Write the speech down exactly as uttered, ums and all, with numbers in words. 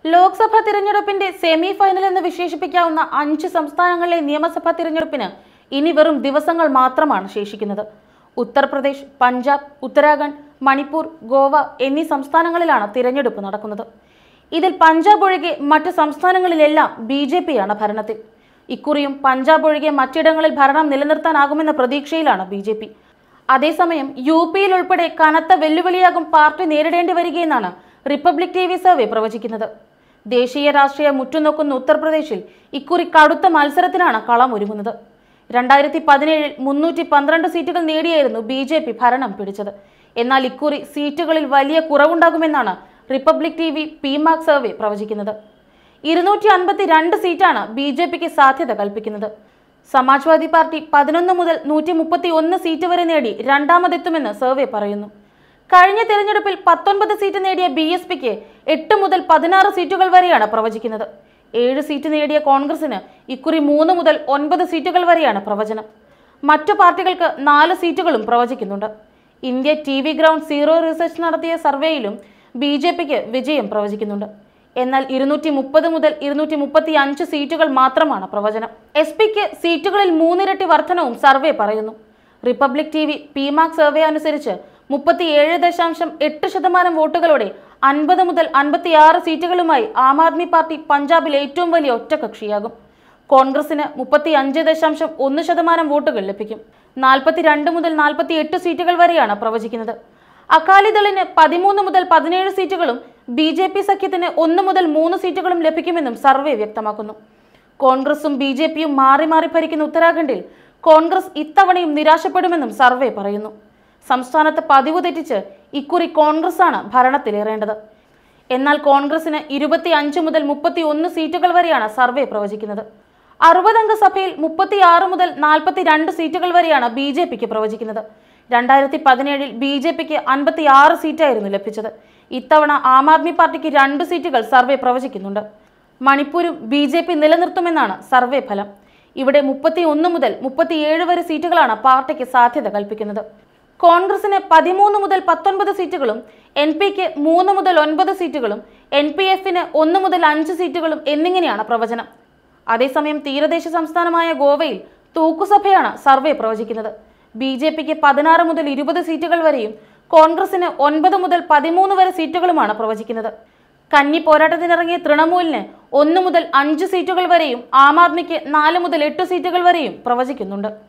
ലോക്സഭാ തിരഞ്ഞെടുപ്പിന്റെ semi final എന്ന് വിശേഷിപ്പിക്കാവുന്ന അഞ്ച് സംസ്ഥാനങ്ങളിലെ നിയമസഭാ തിരഞ്ഞെടുപ്പിന് ഇനി വെറും ദിവസങ്ങൾ മാത്രമാണ് ശേഷിക്കുന്നത്. ഉത്തർപ്രദേശ്, പഞ്ചാബ്, ഉത്തരാഖണ്ഡ്, മണിപ്പൂർ, ഗോവ എന്നീ സംസ്ഥാനങ്ങളിലാണ് തിരഞ്ഞെടുപ്പ് നടക്കുന്നത്. ഇതിൽ പഞ്ചാബ് ഒഴികെ മറ്റ് സംസ്ഥാനങ്ങളിലെല്ലാം ബി ജെ പിയാണ് ഭരണത്തിൽ. ഇക്കുറിയും പഞ്ചാബ് ഒഴികെ മറ്റിടങ്ങളിൽ ഭരണം നിലനിർത്താനാകുമെന്ന പ്രതീക്ഷയിലാണ് ബി ജെ പി. അതേസമയം യു പിയിൽ ഉൾപ്പെടെ കനത്ത വെല്ലുവിളിയാകും പാർട്ടി നേരിടേണ്ടി വരികയെന്നാണ് റിപ്പബ്ലിക് ടി വി സർവേ പ്രവചിക്കുന്നത്. ദേശീയ രാഷ്ട്രീയ മുറ്റുനോക്കുന്ന ഉത്തർപ്രദേശിൽ ഇക്കുറി കടുത്ത മത്സരത്തിനാണ് കളം ഒരുങ്ങുന്നത്. രണ്ടായിരത്തി പതിനേഴിൽ മുന്നൂറ്റി പന്ത്രണ്ട് സീറ്റുകൾ നേടിയായിരുന്നു ബി ജെ പി ഭരണം പിടിച്ചത്. എന്നാൽ ഇക്കുറി സീറ്റുകളിൽ വലിയ കുറവുണ്ടാകുമെന്നാണ് Republic T V P Marq survey പ്രവചിക്കുന്നത്. ഇരുന്നൂറ്റി അൻപത്തി രണ്ട് സീറ്റാണ് ബി ജെ പിക്ക് സാധ്യത കൽപ്പിക്കുന്നത്. സമാജ്വാദി പാർട്ടി പതിനൊന്ന് മുതൽ നൂറ്റി മുപ്പത്തി ഒന്ന് സീറ്റ് വരെ നേടി രണ്ടാമതെത്തുമെന്ന് സർവേ പറയുന്നു. കഴിഞ്ഞ തിരഞ്ഞെടുപ്പിൽ പത്തൊൻപത് സീറ്റ് നേടിയ ബി എസ് പിക്ക് എട്ട് മുതൽ പതിനാറ് സീറ്റുകൾ വരെയാണ് പ്രവചിക്കുന്നത്. ഏഴ് സീറ്റ് നേടിയ കോൺഗ്രസിന് ഇക്കുറി മൂന്ന് മുതൽ ഒൻപത് സീറ്റുകൾ വരെയാണ് പ്രവചനം. മറ്റു പാർട്ടികൾക്ക് നാല് സീറ്റുകളും പ്രവചിക്കുന്നുണ്ട്. India T V ground zero research നടത്തിയ സർവേയിലും ബി ജെ പിക്ക് വിജയം പ്രവചിക്കുന്നുണ്ട്. എന്നാൽ ഇരുന്നൂറ്റി മുപ്പത് മുതൽ ഇരുന്നൂറ്റി മുപ്പത്തി അഞ്ച് സീറ്റുകൾ മാത്രമാണ് പ്രവചനം. എസ് പിക്ക് സീറ്റുകളിൽ മൂന്നിരട്ടി വർധനവും സർവേ പറയുന്നു. Republic T V P Marq survey അനുസരിച്ച് മുപ്പത്തി ഏഴ് ദശാംശം എട്ട് ശതമാനം വോട്ടുകളോടെ അൻപത് മുതൽ അൻപത്തിയാറ് സീറ്റുകളുമായി ആം ആദ്മി പാർട്ടി പഞ്ചാബിൽ ഏറ്റവും വലിയ ഒറ്റകക്ഷിയാകും. കോൺഗ്രസിന് മുപ്പത്തി അഞ്ച് ദശാംശം ഒന്ന് ശതമാനം വോട്ടുകൾ ലഭിക്കും. നാൽപ്പത്തി രണ്ട് മുതൽ നാൽപ്പത്തി എട്ട് സീറ്റുകൾ വരെയാണ് പ്രവചിക്കുന്നത്. അകാലിദളിന് പതിമൂന്ന് മുതൽ പതിനേഴ് സീറ്റുകളും ബി ജെ പി സഖ്യത്തിന് ഒന്ന് മുതൽ മൂന്ന് സീറ്റുകളും ലഭിക്കുമെന്നും സർവേ വ്യക്തമാക്കുന്നു. കോൺഗ്രസും ബി ജെ പിയും മാറി മാറി ഭരിക്കുന്ന ഉത്തരാഖണ്ഡിൽ കോൺഗ്രസ് ഇത്തവണയും നിരാശപ്പെടുമെന്നും സർവേ പറയുന്നു. സംസ്ഥാനത്ത് പതിവ് തെറ്റിച്ച് ഇക്കുറി കോൺഗ്രസ് ആണ് ഭരണത്തിലേറേണ്ടത്. എന്നാൽ കോൺഗ്രസിന് ഇരുപത്തി അഞ്ച് മുതൽ മുപ്പത്തി ഒന്ന് സീറ്റുകൾ വരെയാണ് സർവേ പ്രവചിക്കുന്നത്. അറുപതംഗ സഭയിൽ മുപ്പത്തി ആറ് മുതൽ നാൽപ്പത്തി രണ്ട് സീറ്റുകൾ വരെയാണ് ബി ജെ പിക്ക് പ്രവചിക്കുന്നത്. രണ്ടായിരത്തി പതിനേഴിൽ ബി ജെ പിക്ക് അൻപത്തി ആറ് സീറ്റായിരുന്നു ലഭിച്ചത്. ഇത്തവണ ആം ആദ്മി പാർട്ടിക്ക് രണ്ട് സീറ്റുകൾ സർവേ പ്രവചിക്കുന്നുണ്ട്. മണിപ്പൂരും ബി ജെ പി നിലനിർത്തുമെന്നാണ് സർവേ ഫലം. ഇവിടെ മുപ്പത്തി ഒന്ന് മുതൽ മുപ്പത്തിയേഴ് വരെ സീറ്റുകളാണ് പാർട്ടിക്ക് സാധ്യത കൽപ്പിക്കുന്നത്. കോൺഗ്രസിന് പതിമൂന്ന് മുതൽ പത്തൊൻപത് സീറ്റുകളും എൻ പിക്ക് മൂന്ന് മുതൽ ഒൻപത് സീറ്റുകളും എൻ പി എഫിന് ഒന്ന് മുതൽ അഞ്ച് സീറ്റുകളും എന്നിങ്ങനെയാണ് പ്രവചനം. അതേസമയം തീരദേശ സംസ്ഥാനമായ ഗോവയിൽ തൂക്കുസഭയാണ് സർവേ പ്രവചിക്കുന്നത്. ബി ജെ പിക്ക് പതിനാറ് മുതൽ ഇരുപത് സീറ്റുകൾ വരെയും കോൺഗ്രസിന് ഒൻപത് മുതൽ പതിമൂന്ന് വരെ സീറ്റുകളുമാണ് പ്രവചിക്കുന്നത്. കന്നി പോരാട്ടത്തിനിറങ്ങിയ തൃണമൂലിന് ഒന്ന് മുതൽ അഞ്ച് സീറ്റുകൾ വരെയും ആം ആദ്മിക്ക് നാല് മുതൽ എട്ട് സീറ്റുകൾ വരെയും പ്രവചിക്കുന്നുണ്ട്.